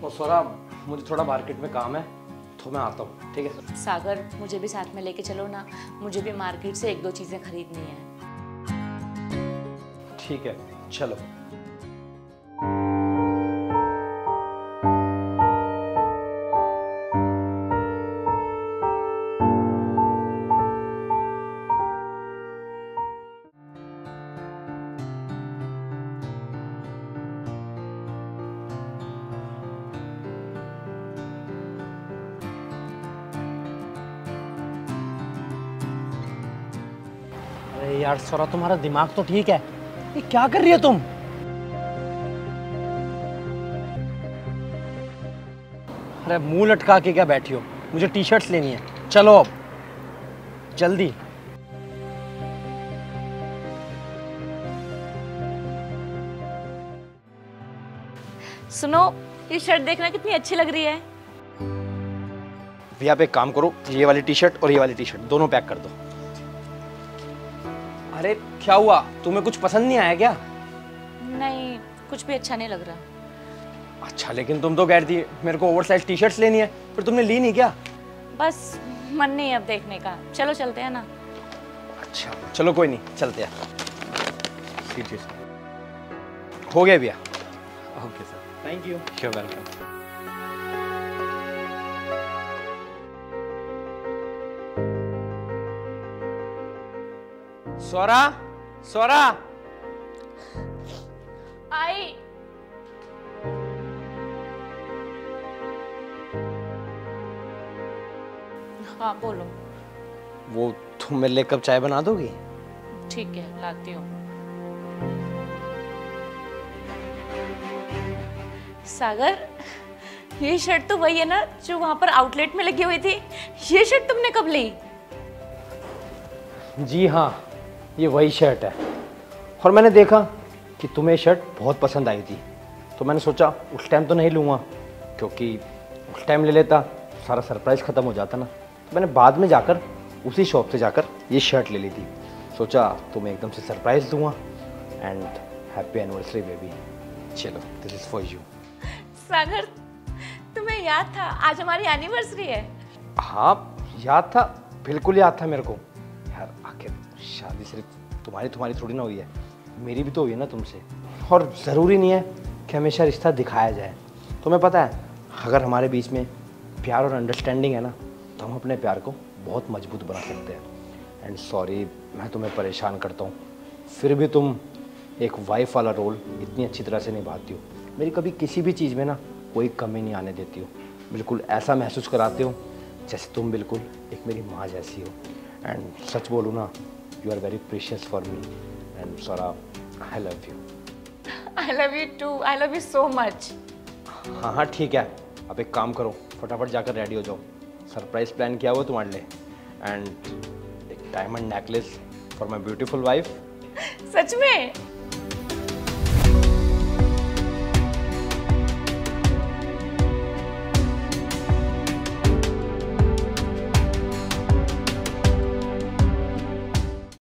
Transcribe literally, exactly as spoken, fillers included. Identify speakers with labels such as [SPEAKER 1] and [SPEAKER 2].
[SPEAKER 1] वो सोरा, मुझे थोड़ा मार्केट में काम है तो मैं आता हूँ, ठीक है?
[SPEAKER 2] सागर, मुझे भी साथ में लेके चलो ना, मुझे भी मार्केट से एक दो चीजें खरीदनी है।
[SPEAKER 1] ठीक है, चलो। अरे यार सोरा, तुम्हारा दिमाग तो ठीक है, ये क्या कर रही हो तुम? अरे मुंह लटका के क्या बैठी हो? मुझे टी शर्ट्स लेनी है, चलो अब जल्दी।
[SPEAKER 2] सुनो, ये शर्ट देखना कितनी अच्छी लग रही है।
[SPEAKER 1] भैया, आप एक काम करो, ये वाली टी शर्ट और ये वाली टी शर्ट दोनों पैक कर दो। अरे क्या हुआ, तुम्हें कुछ पसंद नहीं आया क्या?
[SPEAKER 2] नहीं, कुछ भी अच्छा नहीं लग रहा।
[SPEAKER 1] अच्छा, लेकिन तुम तो कह रही थी मेरे को ओवरसाइज टी शर्ट्स लेनी है, फिर तुमने ली नहीं क्या?
[SPEAKER 2] बस मन नहीं है अब देखने का, चलो चलते हैं ना।
[SPEAKER 1] अच्छा चलो, कोई नहीं, चलते हैं। हो गया भैया। Okay sir, thank you. You are welcome. सोरा, सोरा।
[SPEAKER 2] आई। हाँ बोलो।
[SPEAKER 1] वो तुम मेरे लिए कप चाय बना दोगी?
[SPEAKER 2] ठीक है, लाती हूँ। सागर, ये शर्ट तो वही है ना जो वहां पर आउटलेट में लगी हुई थी? ये शर्ट तुमने कब ली?
[SPEAKER 1] जी हाँ, ये वही शर्ट है। और मैंने देखा कि तुम्हें शर्ट बहुत पसंद आई थी, तो मैंने सोचा उस टाइम तो नहीं लूँगा, क्योंकि उस टाइम ले लेता सारा सरप्राइज ख़त्म हो जाता ना। तो मैंने बाद में जाकर उसी शॉप से जाकर ये शर्ट ले ली थी। सोचा तुम्हें एकदम से सरप्राइज दूंगा। And happy anniversary baby. चलो, this is for you.
[SPEAKER 2] Sagar, तुम्हें याद था आज हमारी एनिवर्सरी है?
[SPEAKER 1] हाँ याद था, बिल्कुल याद था मेरे को। यार आखिर शादी सिर्फ तुम्हारी तुम्हारी थोड़ी ना हुई है, मेरी भी तो हुई है ना तुमसे। और ज़रूरी नहीं है कि हमेशा रिश्ता दिखाया जाए। तुम्हें पता है, अगर हमारे बीच में प्यार और अंडरस्टैंडिंग है ना, तो हम अपने प्यार को बहुत मजबूत बना सकते हैं। एंड सॉरी, मैं तुम्हें परेशान करता हूँ, फिर भी तुम एक वाइफ वाला रोल इतनी अच्छी तरह से निभाती हो। मेरी कभी किसी भी चीज़ में ना कोई कमी नहीं आने देती हो। बिल्कुल ऐसा महसूस कराते हो जैसे तुम बिल्कुल एक मेरी माँ जैसी हो। एंड सच बोलूँ ना, you are very precious for me. And सोरा, I love you.
[SPEAKER 2] I love you too, I love you so much.
[SPEAKER 1] हाँ हाँ ठीक है, अब एक काम करो, फटाफट जाकर रेडी हो जाओ। सरप्राइज प्लान किया हुआ तुम्हारे लिए। एंड एक diamond necklace for my beautiful wife.
[SPEAKER 2] सच में?